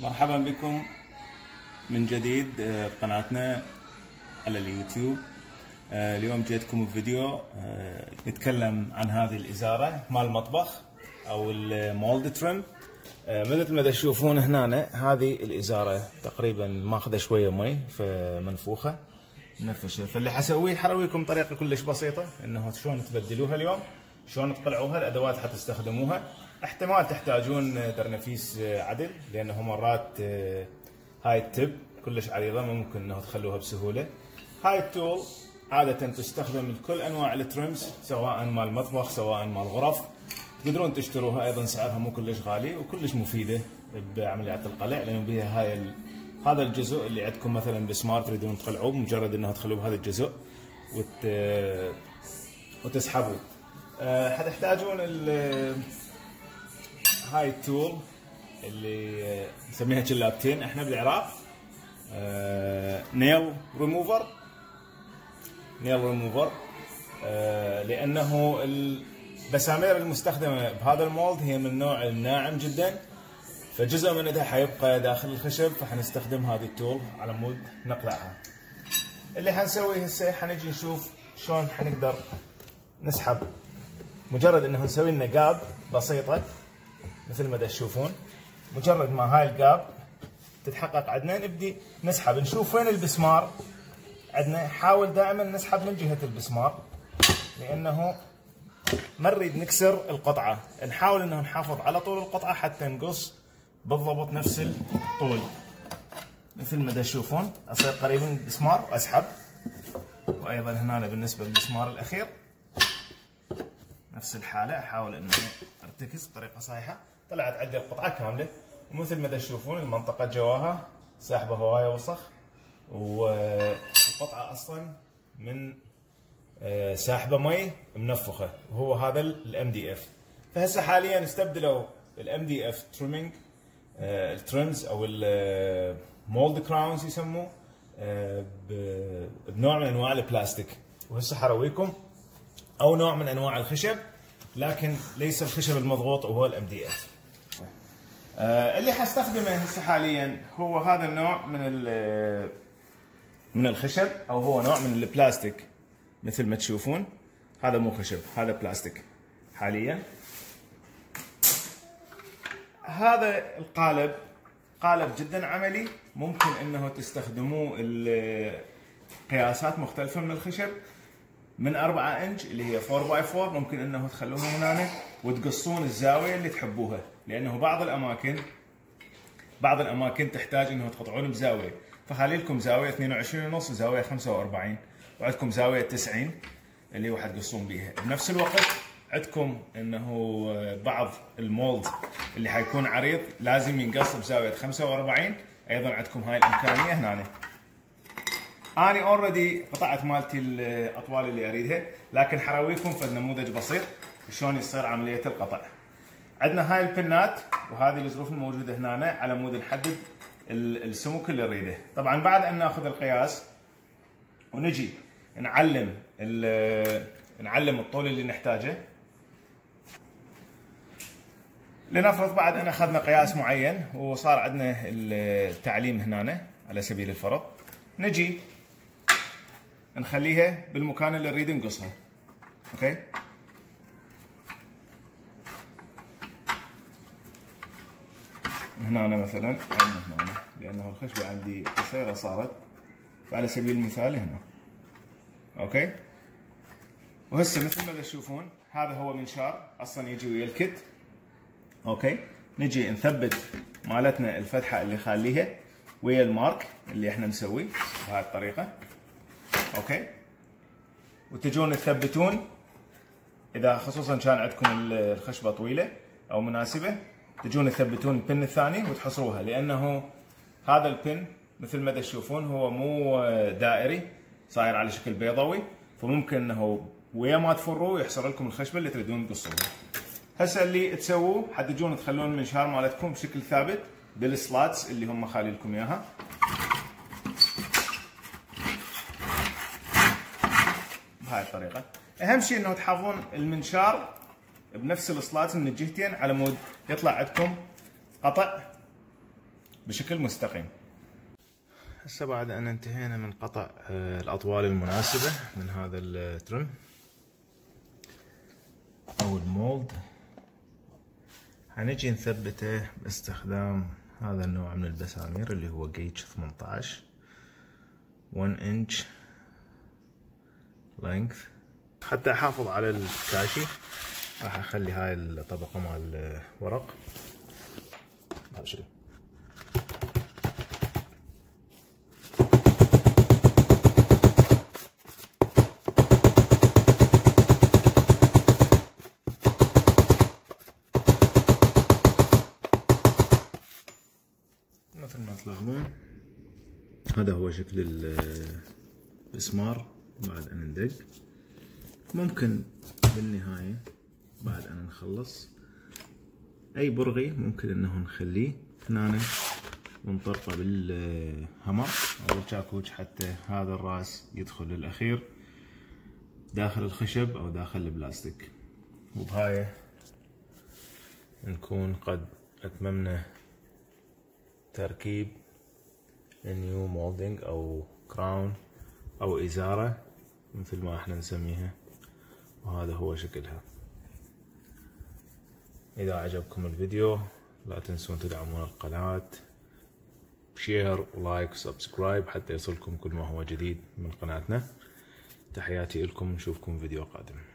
مرحبا بكم من جديد بقناتنا على اليوتيوب. اليوم جيتكم بفيديو نتكلم عن هذه الإزارة مال المطبخ أو المولد تريم. مثل ما تشوفون هنا هذه الإزارة تقريبا ماخذة شوية مي فمنفوخة منفشة، فاللي حسويه حرويكم طريقة كلش بسيطة انه شلون تبدلوها اليوم، شلون تقلعوها، الادوات حتستخدموها. احتمال تحتاجون درنفيس عدل لانه مرات هاي التب كلش عريضة ممكن انه تخلوها بسهولة. هاي التول عادة تستخدم لكل انواع التريمز سواء مال المطبخ سواء مال الغرف، تقدرون تشتروها، ايضا سعرها مو كلش غالي وكلش مفيدة بعمليات القلع لانه بها هذا الجزء اللي عندكم مثلا بسمار تريدون تقلعوه، مجرد انه تخلوه بهذا الجزء وتسحبوه. حتحتاجون هاي التول اللي نسميها جلابتين احنا بالعراق، نيل ريموفر لانه البسامير المستخدمه بهذا المولد هي من النوع الناعم جدا، فجزء منها حيبقى داخل الخشب، فحنستخدم هذه التول على مود نقلعها. اللي حنسويه هسه حنجي نشوف شلون حنقدر نسحب. مجرد انه نسوي لنا قاب بسيطه مثل ما تشوفون، مجرد ما هاي القاب تتحقق عندنا نبدي نسحب، نشوف وين البسمار عندنا. حاول دائما نسحب من جهه البسمار لانه ما نريد نكسر القطعه، نحاول انه نحافظ على طول القطعه حتى نقص بالضبط نفس الطول. مثل ما تشوفون اصير قريب من البسمار واسحب، وايضا هنا بالنسبه للبسمار الاخير نفس الحاله، احاول انه ارتكز بطريقه صحيحه. طلعت عندي القطعه كامله، ومثل ما تشوفون المنطقه جواها ساحبه هوايه وسخ، والقطعه اصلا من ساحبه مي منفخه، وهو هذا الام دي اف. فهسه حاليا استبدلوا الام دي اف تريمينج التريمز او المولد كراونز يسموه بنوع من انواع البلاستيك، وهسه حرويكم او نوع من انواع الخشب لكن ليس الخشب المضغوط وهو الام دي اف. اللي حستخدمه هسه حاليا هو هذا النوع من الخشب، او هو نوع من البلاستيك. مثل ما تشوفون هذا مو خشب، هذا بلاستيك حاليا. هذا القالب قالب جدا عملي، ممكن انه تستخدموه قياسات مختلفة من الخشب، من 4 انش اللي هي 4x4 ممكن انه تخلوها هنا وتقصون الزاوية اللي تحبوها، لانه بعض الاماكن تحتاج انه تقطعون بزاوية، فخلي لكم زاوية 22.5 وزاوية 45 وعندكم زاوية 90 اللي هو حتقصون بيها. بنفس الوقت عندكم انه بعض المولد اللي حيكون عريض لازم ينقص بزاوية 45، ايضا عندكم هاي الامكانية هنا. اني اوريدي قطعت مالتي الاطوال اللي اريدها، لكن حراويكم في نموذج بسيط شلون يصير عملية القطع. عندنا هاي البنات وهذه الظروف الموجودة هنا على مود نحدد السمك اللي نريده. طبعا بعد ان ناخذ القياس ونجي نعلم الطول اللي نحتاجه. لنفرض بعد ان اخذنا قياس معين وصار عندنا التعليم هنا على سبيل الفرض، نجي نخليها بالمكان اللي نريد نقصها. اوكي، هنا مثلا هنا لانه الخشبه عندي قصيره صارت، فعلى سبيل المثال هنا. اوكي، وهسه مثل ما تشوفون هذا هو منشار اصلا يجي ويا الكت. اوكي، نجي نثبت مالتنا الفتحه اللي خاليها ويا المارك اللي احنا نسويه بهاي الطريقه. اوكي، وتجون تثبتون اذا خصوصا كان عندكم الخشبه طويله او مناسبه، تجون تثبتون البن الثاني وتحصروها، لانه هذا البن مثل ما تشوفون هو مو دائري، صاير على شكل بيضاوي، فممكن انه ويا ما تفروه يحصر لكم الخشبه اللي تريدون تقصوها. هسه اللي تسووه حتجون تخلون المنشار مالتكم بشكل ثابت بالسلاتس اللي هم خالي لكم اياها. بهاي الطريقه. اهم شيء انه تحافظون المنشار بنفس السلات من الجهتين على مود يطلع عندكم قطع بشكل مستقيم. هسه بعد أن انتهينا من قطع الأطوال المناسبة من هذا الترم أو المولد، هنجي نثبته باستخدام هذا النوع من البسامير اللي هو جيج 18 1 inch length. حتى أحافظ على الكاشي راح أخلي هاي الطبقة مال الورق بهذا الشكل. مثل ما تلاحظون هذا هو شكل المسمار بعد أن ندق. ممكن بالنهاية بعد أن نخلص أي برغي ممكن إنه نخليه هنا ونطرقه بالهمر أو الشاكوش حتى هذا الراس يدخل الأخير داخل الخشب أو داخل البلاستيك. وبهاي نكون قد أتممنا تركيب نيو مولدينج أو كراون أو إزارة مثل ما احنا نسميها، وهذا هو شكلها. إذا عجبكم الفيديو لا تنسون تدعمون القناة بشير ولايك وسبسكرايب حتى يصلكم كل ما هو جديد من قناتنا. تحياتي لكم، نشوفكم فيديو قادم.